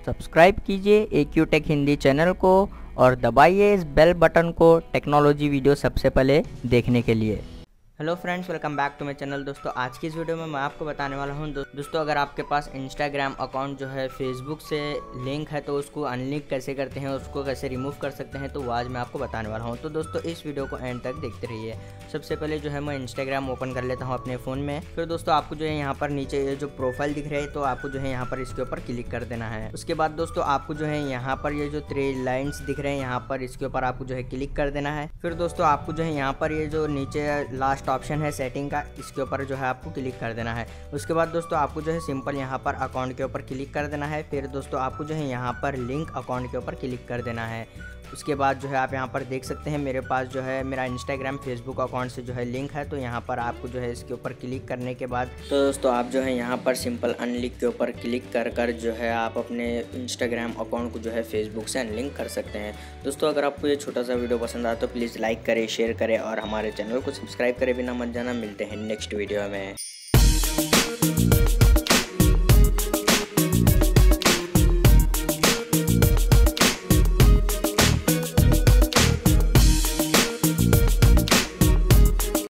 Subscribe कीजिए AQ take Hindi channel को और दबाइए इस बेल बटन को टेक्नोलॉजी वीडियो सबसे पहले देखने के लिए। Hello friends, welcome back to my channel. दोस्तों आज की इस वीडियो में मैं आपको बताने वाला हूं दोस्तों अगर आपके पास इंस्टाग्राम अकाउंट जो है फेसबुक से लिंक है तो उसको अनलिंक कैसे करते हैं, उसको कैसे रिमूव कर सकते हैं, तो वो आज मैं आपको बताने वाला हूं। तो दोस्तों इस वीडियो को एंड तक देखते रहिए। सबसे पहले जो है मैं इंस्टाग्राम ओपन कर लेता हूँ अपने फ़ोन में। फिर दोस्तों आपको जो है यहाँ पर नीचे ये जो प्रोफाइल दिख रहा है तो आपको जो है यहाँ पर इसके ऊपर क्लिक कर देना है। उसके बाद दोस्तों आपको जो है यहाँ पर ये जो 3 लाइन्स दिख रहे हैं यहाँ पर इसके ऊपर आपको जो है क्लिक कर देना है। फिर दोस्तों आपको जो है यहाँ पर ये जो नीचे लास्ट ऑप्शन है सेटिंग का, इसके ऊपर जो है आपको क्लिक कर देना है। उसके बाद दोस्तों आपको जो है सिंपल यहाँ पर अकाउंट के ऊपर क्लिक कर देना है। फिर दोस्तों आपको जो है यहाँ पर लिंक अकाउंट के ऊपर क्लिक कर देना है। उसके बाद जो है आप यहाँ पर देख सकते हैं मेरे पास जो है मेरा इंस्टाग्राम फेसबुक अकाउंट से जो है लिंक है। तो यहाँ पर आपको जो है इसके ऊपर क्लिक करने के बाद तो दोस्तों आप जो है यहाँ पर सिंपल अनलिंक के ऊपर क्लिक कर जो है आप अपने इंस्टाग्राम अकाउंट को जो है फेसबुक से अनलिंक कर सकते हैं। दोस्तों अगर आपको ये छोटा सा वीडियो पसंद आया तो प्लीज़ लाइक करें, शेयर करें और हमारे चैनल को सब्सक्राइब करें बिना मत जाना। मिलते हैं नेक्स्ट वीडियो में।